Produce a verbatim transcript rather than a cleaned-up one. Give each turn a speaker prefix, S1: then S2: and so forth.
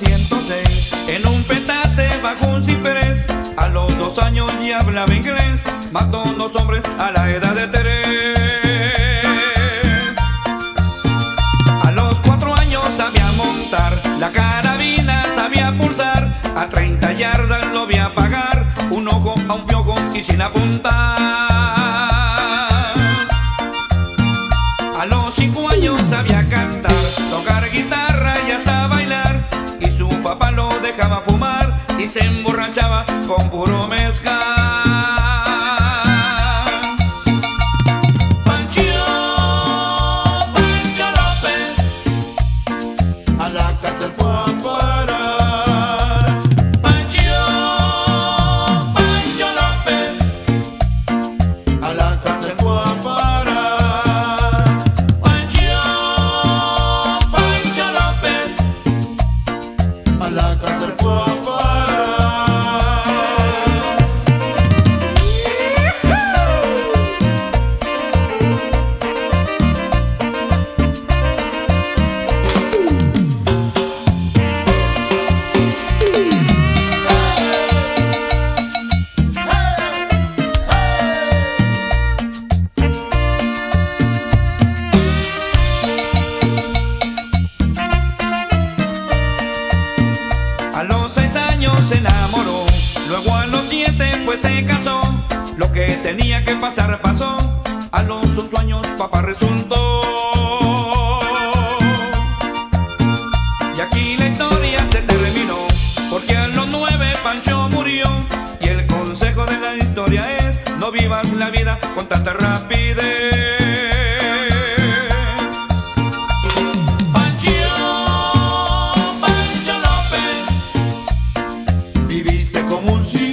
S1: novecientos seis, en un petate bajo un ciprés, a los dos años ya hablaba inglés, mató dos hombres a la edad de tres. A los cuatro años sabía montar, la carabina sabía pulsar, a treinta yardas lo vi apagar, un ojo a un piojo y sin apuntar. A los cinco años sabía cantar, tocar guitarra y hasta bailar, y su papá lo dejaba fumar y se emborrachaba con puro mezcal. Pancho, Pancho López,
S2: a la cárcel fue a parar.
S1: Pancho, Pancho López,
S2: A la cárcel fue a parar.
S1: Pancho, Pancho López.
S2: A la cárcel fue a parar.
S1: A los seis años se enamoró, luego a los siete pues se casó, lo que tenía que pasar pasó, a los ocho años papá resultó. Y aquí la historia se terminó, porque a los nueve Pancho murió, y el consejo de la historia es: no vivas la vida con tanta rapidez.
S2: Viviste como un cielo.